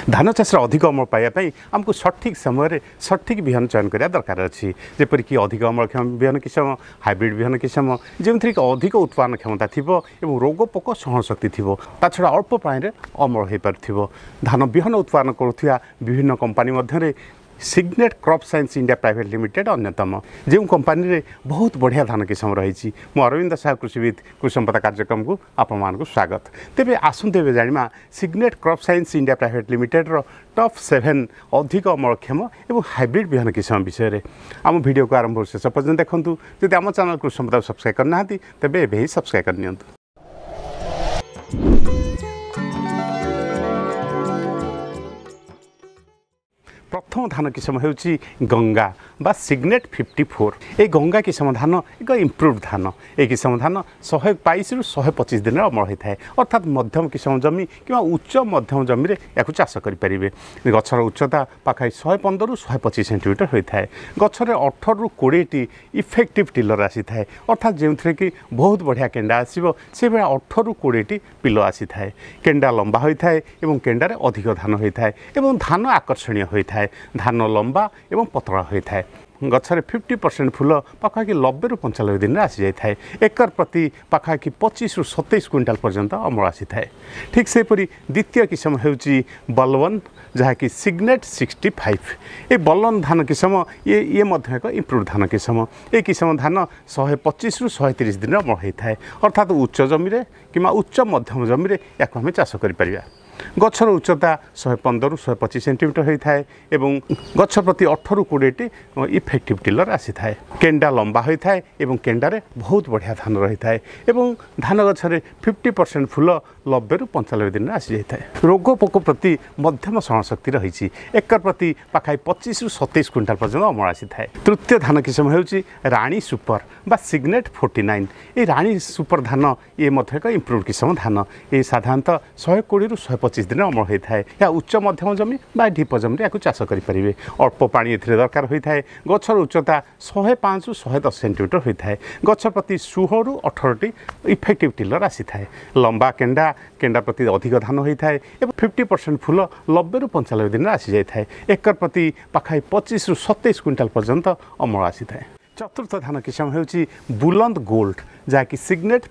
धान चाष अधिक अमल पाइबापी आमको सठिक समय सठिक बिहन चयन करने दरकार अच्छी जेपरिक अधिक अमलक्षम बिहन किसम हाइब्रिड बिहन किसम जो अधिक उत्पादन क्षमता थी रोग पोक सहनशक्ति थी ता छड़ा अल्प पानी अमल हो पार धान बिहन उत्पादन करुवा विभिन्न कंपानी मध्य सिग्नेट crop science India private limited अन्यतम जो कंपानी रे बहुत बढ़िया धान किसम रही अरविंद साहब कृषिविद कृषि संपदा कार्यक्रम को आपण स्वागत तेरे आसते जाना सिग्नेट crop science India private limited top 7 अधिक अमलक्षम और हाइब्रिड बिहन किसम विषय में आम वीडियो को आरंभ शेष पर्यटन देखूँ जब आम चैनल कृषि संपदा सब्सक्राइब करना तेरे एवं सब्सक्राइब करनी। प्रथम धान किसम होउची गंगा बा सिग्नेट 54 ए गंगा किसम धान एक इम्प्रूव धान ए किसम धान 122 रु 125 दिन अमल होता है अर्थात मध्यम किसम जमी कि उच्च मध्यम जमी में या चाष करेंगे गचर उच्चता पाखाई 115 रु 125 सेंटीमीटर होता है गचर 18 रु 20 इफेक्टिव टिलर आसी था अर्थात जो कि बहुत बढ़िया केंडा आसो से 18 रु 20 पिल आसी था केंडा लंबा होता है और केंडारे अधिक धान होता है और धान आकर्षणीय होता है धान लंबा एवं पतला होता है गचर 50% फूल पाखापाखि 90 रु 95 दिन में आसी जाए एकर प्रति पाखापाखि 25 रु 27 क्विंटाल पर्यंत अमल आसी था ठीक सेपरी द्वितीय किसम होउची बलवन जहाँकि सिग्नेट 65 ये बलवन धान किसम ये मध्य एक इम्प्रूव धान किसम ये किसम धान 125 रु 130 दिन अमल होता है अर्थात उच्च जमी कि उच्च मध्यम जमी या आम चाष कर गचर उच्चता 115 रु 125 सेंटीमीटर होता है और गच प्रति 18 रु 20 इफेक्टिव टिलर आसी था केंडा लंबा होता है और केंडारे बहुत बढ़िया धान रही है और धान गचर 50% फूल 90 रु 95 दिन में आसी जाए रोग पोक प्रति मध्यम सहनशक्ति रही एकर प्रति पाखाई 25 रु 27 क्विंटाल पर्यटन अमल आसी था तृतीय धान किसम होउची रानी सुपर बा सिग्नेट 49 ये रानी सुपर धान ये एक इम्प्रूव किसम धान ये साधारणतः 120 रु 125 दिन अमल होता है या उच्च मध्यम जमी बा ढीप जमी या चाष करेंगे अल्प पानी एथिरे दरकार होता है गचर उच्चता 105 रु 110 सेंटीमीटर होता है गच प्रति 16 रु 18 इफेक्टिव टिलर आसी था लंबा केंडा प्रति अधिक धान होता है और 50% फूल 90 रु 95 दिन में आसी जाए एकर प्रति पाखाई 25 रु 27 क्विंटाल पर्यंत अमल आसी था चतुर्थ धान किसम होउची बुलंद गोल्ड जहाँकि सिग्नेट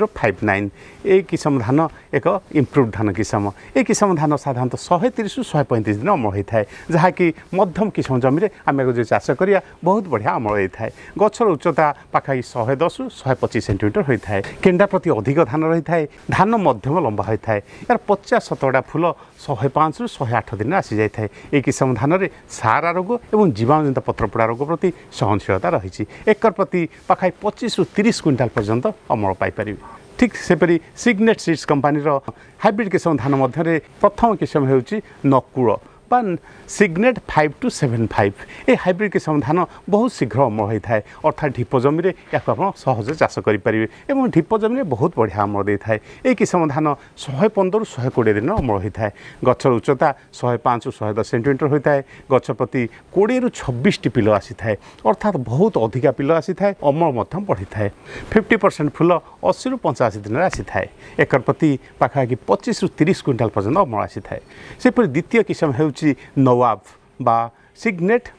5059 ए किसम धान एक इम्प्रूव धान किसम ए किसम धान साधारणतः 130 रु 135 दिन अमल होता है जहाँकि मध्यम किसम जमी आम जो चाष करिया बहुत बढ़िया अमल होता है गचर उच्चता पाखाई 110 रु 125 सेंटीमीटर होता है केंडा प्रति अधिक धान रही है धान मध्यम लंबा होता है यार 50-70 फूल 105 रु 108 दिन में आसी जाए ये किसम धान में सारा रोग और जीवाणुजनित पत्रपोड़ा रोग प्रति सहनशीलता रही एकर प्रति पाखाई 25 रु 30 क्विंटाल पर्यंत अमल पाइपर ठीक सेपरी सिग्नेट सीड्स कंपानी हाइब्रिड किसम धान मध्य प्रथम किसम होउची नकुल बा सिग्नेट 5275 ये हाइब्रिड किसम धान बहुत शीघ्र अमल होता है अर्थात ढीप जमी में या सहजे चाष करेंगे और ढीप जमी बहुत बढ़िया अमल देता है ये किसम धान 115 रु 120 दिन अमल होता है गचर उच्चता 105 रु 110 सेंटीमीटर होता है गच प्रति 20 रु 26 पिल आसी था अर्थात बहुत अधिका पिल आसी था अमल बढ़ी था 50% फूल 80 रु 85 दिन में आसी था एकर प्रति पाखापाखि 25 रु 30 क्विंटाल पर्यंत अमल आसी था सेपरी द्वितीय किसम हो नवाब बा सिग्नेट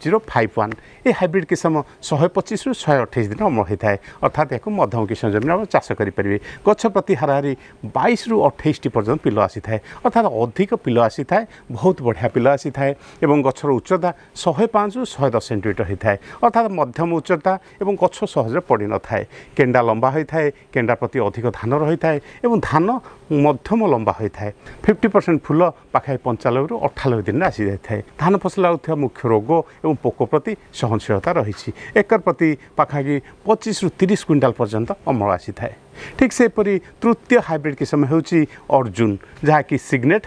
5051 ये हाइब्रिड किसम 125 रु 128 दिन अमल होता है अर्थात एक मध्यम किसम जमीन चाष करेंगे गच प्रति हाराहारी 22 रु 28 पर्यंत पिल आसी था अर्थात अधिक पिल आसी था बहुत बढ़िया पिल आसी था और गचर उच्चता 105 रु 110 सेंटीमीटर होता है अर्थात मध्यम उच्चता और गच सहज पड़ न था केंडा लंबा होता है केंडा प्रति अधिक धान रही है और धान मध्यम लंबा होता है 50% फूल पाखाई 95 रु 98 दिन में आसी जाए धान फसल आउथ्या मुख्य रोग और पोक प्रति सहनशीलता रही एकर प्रति पाखापाखि 25 रु 30 क्विंटाल पर्यंत अमल आसी था ठीक सेपरी तृतीय हाइब्रिड किसम होउची अर्जुन जहाँकि सिग्नेट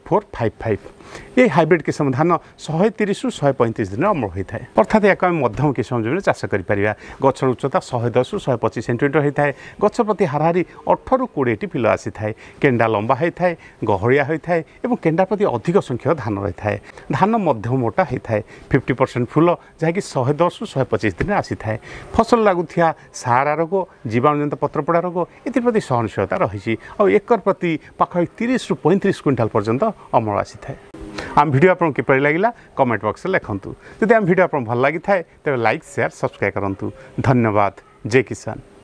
5455 ये हाइब्रिड किसम धान 130 रु 135 दिन अमल होता है अर्थात या मध्यम किसम जमीन चाष करेंगे गचर उच्चता 110 रु 125 सेंटीमीटर होता है गच प्रति हाराहारी 18 रु 20 पिल आसी था केंडा लंबा होता है गहड़िया होता है और केंडा प्रति अधिक संख्यक धान रही है धान मध्यम मोटा होता है 50% फूल जहाँकि 110 रु 125 दिन आसी था फसल लगुवा सारा रोग जीवाणुजनित पत्रपोड़ा रोग एप्रति सहनशीलता रही और एकर प्रति पाखापाखि 30 रु 35 क्विंटाल पर्यंत अमल आसी था आम वीडियो आपको किपर लगे कमेंट बॉक्स में लिखंतु जदि आम वीडियो आपको भल लगी थाए तेज लाइक शेयर सब्सक्राइब करूँ। धन्यवाद। जय किसान।